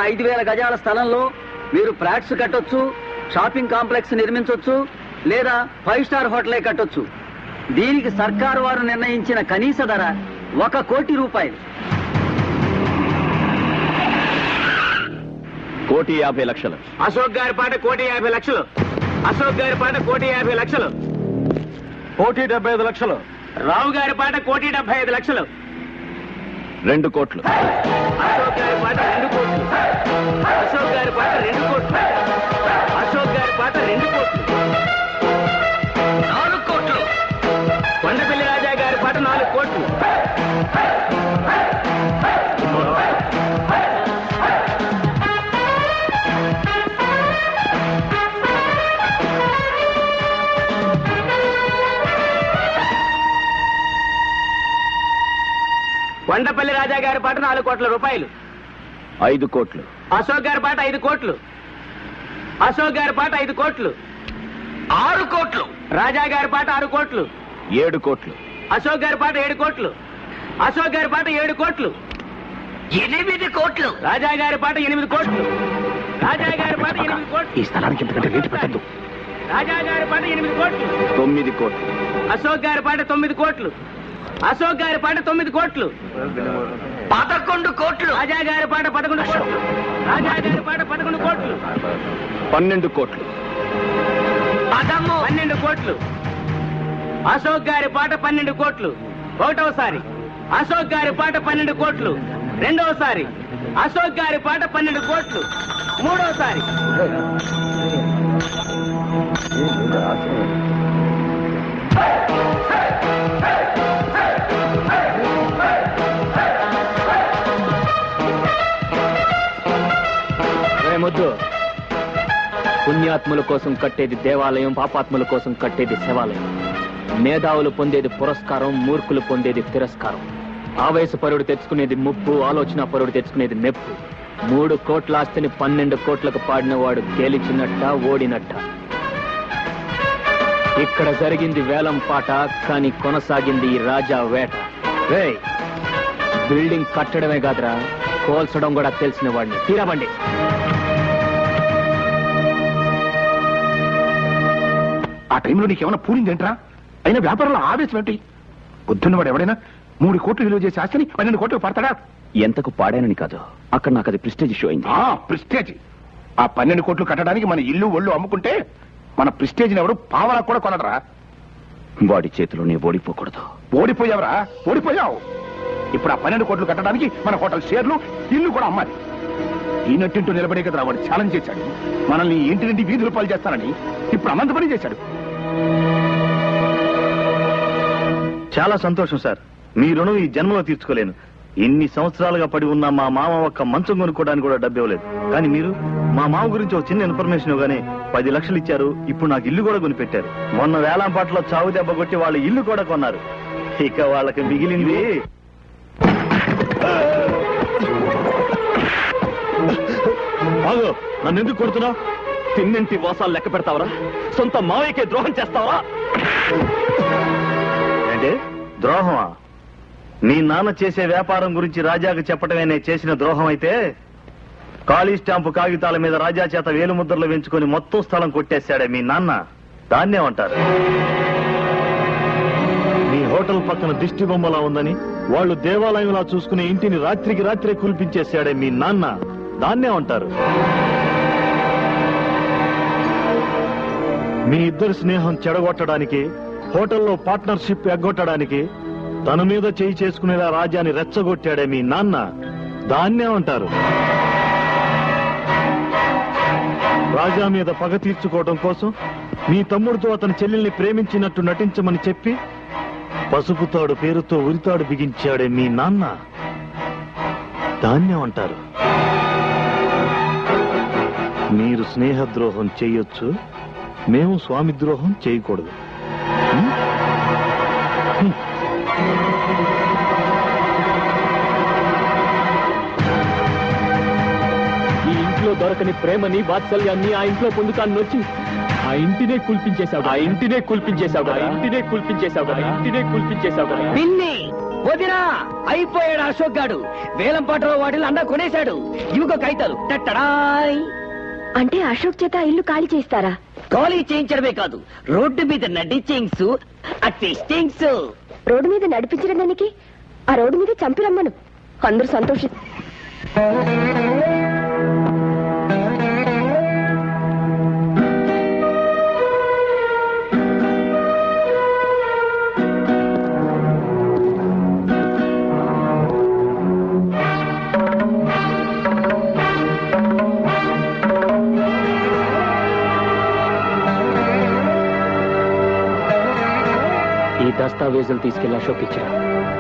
5,000 గజాల స్థలంలో మీరు ఫ్లాట్స్ కట్టొచ్చు, షాపింగ్ కాంప్లెక్స్ నిర్మించొచ్చు, లేదా 5 స్టార్ హోటలే కట్టొచ్చు. దీనికి సర్కారు వారు నిర్ణయించిన కనీస ధర 1 కోటి రూపాయలు. 1,50,00,000. అశోక్ గారి పాట 1,50,00,000. అశోక్ గారి పాట 1,50,00,000. 1,75,00,000. రావు గారి పాట 1,75,00,000. 2 కోట్లు. అశోక్ గారి పాట 2 కోట్లు. అశోక్ గారి పాట 2 కోట్లు. అశోక్ గారి పాట 2 కోట్లు. 4 కోట్లు. కొండపల్లి రాజా గారి పాట 4 కోట్లు. కొండపల్లి రాజా గారి పాట 4 కోట్ల రూపాయలు. 5 కోట్లు. అశోక్ గారి పాట 5 కోట్లు. అశోక్ గారి పాట 5 కోట్లు. 6 కోట్లు. రాజా గారి పాట 6 కోట్లు. 7 కోట్లు. అశోక్ గారి పాట 7 కోట్లు. అశోక్ గారి పాట 7 కోట్లు. 8 కోట్లు. రాజా గారి పాట 8 కోట్లు. రాజా గారి పాట 8 కోట్లు. ఈ స్థలానికి ఎంతకంటే రేటు పెట్టద్దు. రాజా గారి పాట 8 కోట్లు. 9 కోట్లు. అశోక్ గారి పాట 9 కోట్లు. అశోక్ గారి పాట 9 కోట్లు. 11 కోట్లు. రాజా గారి పాట 11 కోట్లు. రాజా గారి పాట 11 కోట్లు. 12 కోట్లు. 12 కోట్లు. అశోక్ గారి పాట 12 కోట్లు. ఒకటవసారి అశోక్ గారి పాట 12 కోట్లు. రెండవసారి అశోక్ గారి పాట 12 కోట్లు. మూడవసారి ముద్దు. పుణ్యాత్ముల కోసం కట్టేది దేవాలయం, పాపాత్ముల కోసం కట్టేది శివాలయం. మేధావులు పొందేది పురస్కారం, మూర్ఖులు పొందేది తిరస్కారం. ఆవేశపరుడు తెచ్చుకునేది ముప్పు, ఆలోచన పరుడు తెచ్చుకునేది మెప్పు. 3 కోట్ల ఆస్తిని 12 కోట్లకు పాడినవాడు గెలిచినట్ట, ఓడినట్ట. ఇక్కడ జరిగింది వేలం పాట, కానీ కొనసాగింది ఈ రాజా వేట. బిల్డింగ్ కట్టడమే కాదురా, కోల్చడం కూడా తెలిసిన వాడిని. తీరాబండి. ఆ టైంలో నీకేమైనా పూరిందేంట్రా? అయినా వ్యాపారంలో ఆవేశం ఏంటి? పొద్దున్నవాడు ఎవడైనా 3 కోట్లు విలువ చేసి ఆస్తిని 12 కోట్లకు పడతాడా? ఎంతకు పాడానని కాదు, అక్కడ నాకు అది ప్రెస్టేజ్ ఇష్యూ అయింది. ప్రెస్టేజ్. ఆ 12 కోట్లు కట్టడానికి మన ఇల్లు ఒళ్ళు అమ్ముకుంటే మన ప్రెస్టేజ్ ఎవరు పావలా కూడా కొనడరా? వాడి చేతిలో నీ ఓడిపోకూడదు. ఓడిపోయావరా? ఓడిపోయావు. ఇప్పుడు ఆ 12 కోట్లు కట్టడానికి మన హోటల్ షేర్లు, ఇల్లు కూడా అమ్మాలి. ఈ నట్టింటూ నిలబడే కదరా వాడు ఛాలెంజ్ చేశాడు. మనల్ని ఇంటి నుండి వీధులు పాలు చేస్తానని ఇప్పుడు అనంత పని చేశాడు. చాలా సంతోషం సార్. మీ రుణం ఈ జన్మలో తీర్చుకోలేను. ఇన్ని సంవత్సరాలుగా పడి ఉన్న మా మామ ఒక్క మంచం కొనుక్కోవడానికి కూడా డబ్బు ఇవ్వలేదు. కానీ మీరు మా మామ గురించి ఒక చిన్న ఇన్ఫర్మేషన్ ఇవ్వగానే 10 లక్షలు ఇచ్చారు. ఇప్పుడు నాకు ఇల్లు కూడా కొనిపెట్టారు. మొన్న వేలంపాటలో చావు దెబ్బ కొట్టి వాళ్ళ ఇల్లు కూడా కొన్నారు. ఇక వాళ్ళకి మిగిలింది. నన్ను ఎందుకు కొడుతున్నావు? తిన్నింటి వాసాలు లెక్క పెడతావరా? సొంత మావయ్యకే ద్రోహం చేస్తావా? అంటే ద్రోహమా? మీ నాన్న చేసే వ్యాపారం గురించి రాజాకు చెప్పడమే నేను చేసిన ద్రోహం అయితే, ఖాళీ స్టాంపు కాగితాల మీద రాజా చేత వేలు ముద్రలు వేయించుకొని మొత్తం స్థలం కొట్టేశాడే మీ నాన్న. దాన్నేమంటారు? మీ హోటల్ పక్కన దిష్టి బొమ్మలా ఉందని వాళ్ళు దేవాలయంలా చూసుకునే ఇంటిని రాత్రికి రాత్రే కూల్పించేశాడే మీ నాన్న. దాన్నేమంటారు? మీ ఇద్దరి స్నేహం చెడగొట్టడానికి, హోటల్లో పార్ట్నర్షిప్ ఎగ్గొట్టడానికి తన మీద చేయి చేసుకునేలా రాజాని రెచ్చగొట్టాడే మీ నాన్న. దాన్నేమంటారు? రాజా మీద పగ తీర్చుకోవడం కోసం మీ తమ్ముడితో అతని చెల్లెల్ని ప్రేమించినట్టు నటించమని చెప్పి పసుపుతాడు పేరుతో ఉరితాడు బిగించాడే మీ నాన్న. దాన్నేమంటారు? మీరు స్నేహద్రోహం చేయొచ్చు, మేము స్వామి ద్రోహం చేయకూడదు. ఈ ఇంట్లో దొరకని ప్రేమని, వాత్సల్యాన్ని ఆ ఇంట్లో పొందుతాను వచ్చి ఆ ఇంటినే కూల్పించేశావు. ఆ ఇంటినే కూల్పించేశావు. ఆ ఇంటినే కూల్పించేశావు. ఆ ఇంటినే కూల్పించేశావు. వదినా అయిపోయాడు అశోక్ గాడు. వేలం పాటలో వాటిలో అన్నా కొనేశాడు. ఇవిగో కాగితాలు. టట్టడాయ్. అంటే అశోక్ చేత ఇల్లు ఖాళీ చేస్తారా? ఖాళీ చేయించడమే కాదు, రోడ్డు మీద నడిచేయింగ్స్, అట్టిస్టింగ్స్. రోడ్డు మీద నడిపించిన దానికి ఆ రోడ్డు మీద చంపిరమ్మను. అందరూ సంతోషి. ఈ దస్తావేజులు తీసుకెళ్లి అశోక్ ఇచ్చారు.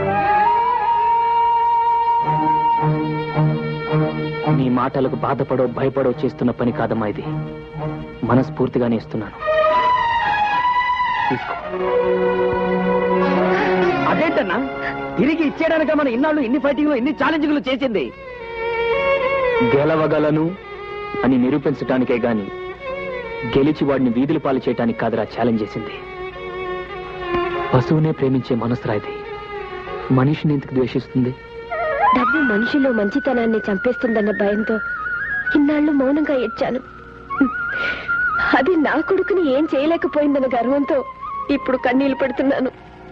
నీ మాటలకు బాధపడో భయపడో చేస్తున్న పని కాదమ్మా ఇది. మనస్ఫూర్తిగానే ఇస్తున్నాను. తీసుకో. అదేంటన్నా తిరిగి ఇచ్చేయడానిక మన ఇన్నాళ్ళు ఇన్ని ఫైటింగ్లు ఇన్ని ఛాలెంజ్లు చేసింది? గెలవగలను అని నిరూపించటానికే గాని గెలిచి వాడిని వీధుల పాలు చేయటానికి కాదురా ఛాలెంజ్ చేసింది. పశువునే ప్రేమించే మనసురా ఇది. మనిషిని ఎందుకు ద్వేషిస్తుంది? డబ్బు మనిషిలో మంచితనాన్ని చంపేస్తుందన్న భయంతో ఇన్నాళ్ళు మౌనంగా ఏడ్చాను. అది నా కొడుకుని ఏం చేయలేకపోయిందన్న గర్వంతో ఇప్పుడు కన్నీళ్లు పడుతున్నాను.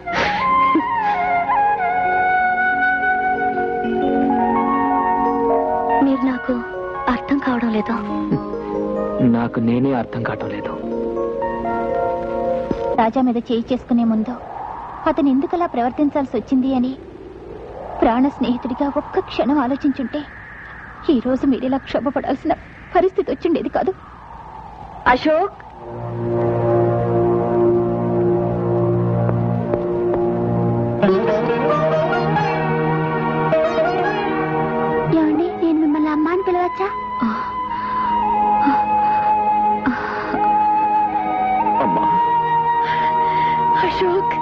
మీరు నాకు అర్థం కావడం లేదు. నాకు నేనే అర్థం కావటం లేదు. రాజా మీద చేయి చేసుకునే ముందు అతను ఎందుకలా ప్రవర్తించాల్సి వచ్చింది అని ప్రాణ స్నేహితుడిగా ఒక్క క్షణం ఆలోచించుంటే ఈ రోజు మీరిలా క్షోభపడాల్సిన పరిస్థితి వచ్చిండేది కాదు. అశోక్, ఏమండి, నేను మిమ్మల్ని అమ్మ అని పిలవచ్చా? అశోక్,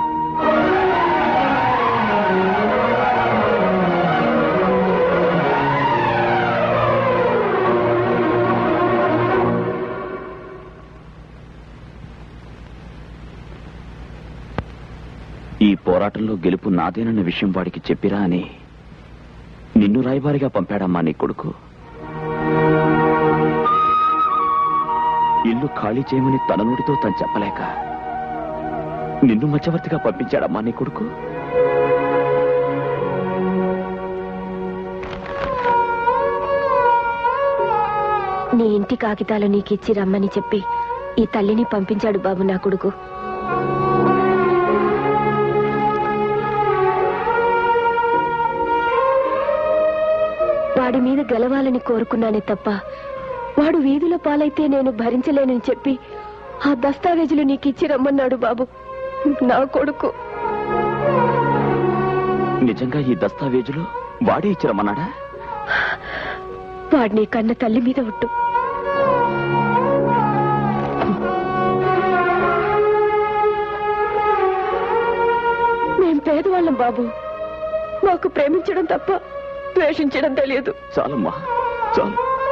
ఈ పోరాటంలో గెలుపు నాదేనన్న విషయం వాడికి చెప్పిరా అని నిన్ను రాయబారిగా పంపాడమ్మా నీ కొడుకు. ఇల్లు ఖాళీ చేయమని తన నోటితో తను చెప్పలేక నిన్ను మధ్యవర్తిగా పంపించాడమ్మా నీ కొడుకు. నీ ఇంటి కాగితాలు నీకిచ్చి రమ్మని చెప్పి ఈ తల్లిని పంపించాడు బాబు నా కొడుకు. వాడి మీద గెలవాలని కోరుకున్నానే తప్ప వాడు వీధుల పాలైతే నేను భరించలేనని చెప్పి ఆ దస్తావేజులు నీకిచ్చి రమ్మన్నాడు బాబు నా కొడుకు. నిజంగా ఈ దస్తావేజులు వాడే ఇచ్చిరమ్మన్నాడా? వాడిని కన్న తల్లి మీద ఒట్టు. మేం పేదవాళ్ళం బాబు. మాకు ప్రేమించడం తప్ప ద్వేషించడం తెలియదు. చాలమ్మా, చాలు.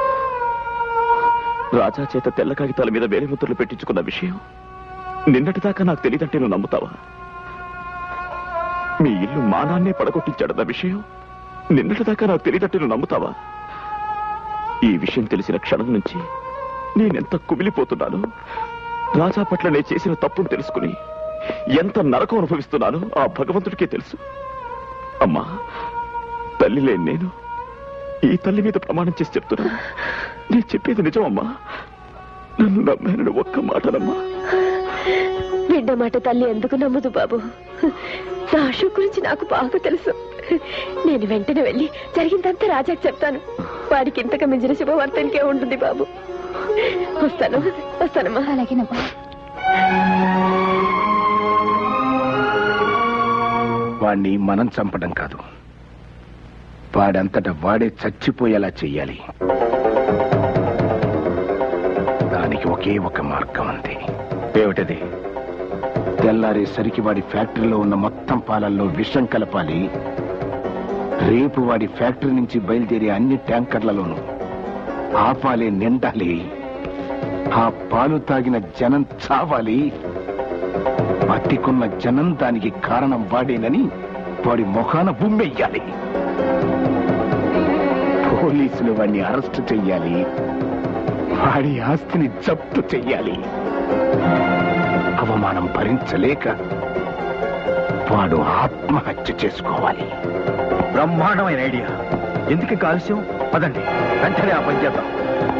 రాజా చేత తెల్ల కాగితాల మీద వేలిముద్రలు పెట్టించుకున్న విషయం నిన్నటిదాకా నాకు తెలియదంటే నువ్వు నమ్ముతావా? మీ ఇల్లు మానాన్నే పడగొట్టించాడన్న విషయం నిన్నటిదాకా నాకు తెలియదంటే నువ్వు నమ్ముతావా? ఈ విషయం తెలిసిన క్షణం నుంచి నేనెంత కుమిలిపోతున్నాను. రాజా పట్ల నేను చేసిన తప్పును తెలుసుకుని ఎంత నరకం అనుభవిస్తున్నానో ఆ భగవంతుడికే తెలుసు. అమ్మా, తల్లి లేని నేను ఈ తల్లి మీద ప్రమాణం చేసి చెప్తున్నా, నేను చెప్పేది నిజం అమ్మా. నన్ను నమ్మానని ఒక్క మాటనమ్మా. బిడ్డ మాట తల్లి ఎందుకు నమ్మదు బాబు? నా అశోక్ గురించి నాకు బాగా తెలుసు. నేను వెంటనే వెళ్ళి జరిగిందంతా రాజాకి చెప్తాను. వాడికి ఇంతకు మించిన శుభవార్త ఇంకే ఉంటుంది బాబు. వస్తానమ్మా. అలాగేనమ్మా. వాణ్ణి మనం చంపడం కాదు, వాడంతట వాడే చచ్చిపోయేలా చెయ్యాలి. దానికి ఒకే ఒక మార్గం ఉంది. ఏమిటది? తెల్లారేసరికి వాడి ఫ్యాక్టరీలో ఉన్న మొత్తం పాలల్లో విషం కలపాలి. రేపు వాడి ఫ్యాక్టరీ నుంచి బయలుదేరే అన్ని ట్యాంకర్లలోనూ ఆ పాలే నిండాలి. ఆ పాలు తాగిన జనం చావాలి. బతికున్న జనం దానికి కారణం వాడేనని వాడి ముఖాన బుమ్మెయ్యాలి. పోలీసులు వాడిని అరెస్ట్ చెయ్యాలి. వాడి ఆస్తిని జప్తు చెయ్యాలి. అవమానం భరించలేక వాడు ఆత్మహత్య చేసుకోవాలి. బ్రహ్మాండమైన ఐడియా. ఎందుకు కాలుష్యం? పదండి వెంటనే ఆ పని చేద్దాం.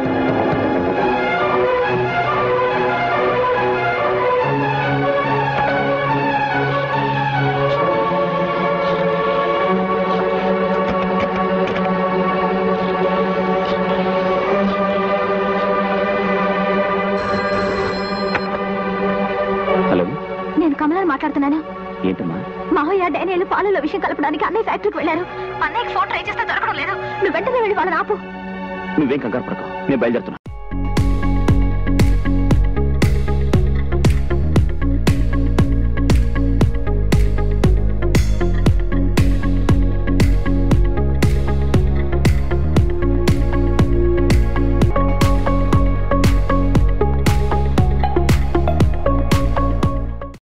హలో, నేను కమలాన్ని మాట్లాడుతున్నాను. ఏంటమ్మా? మావయ్య డానియల్ పాలలో విషయం కలపడానికి అన్నయ్య ఫ్యాక్టరీకి వెళ్ళారు. అన్నయ్యకి ఫోన్ ట్రై చేస్తే దొరకడం లేదు. నువ్వు వెంటనే వెళ్ళి వాళ్ళని ఆపు. నువ్వేం కంగారు పడకు, నేను బయలుదేరుతున్నా.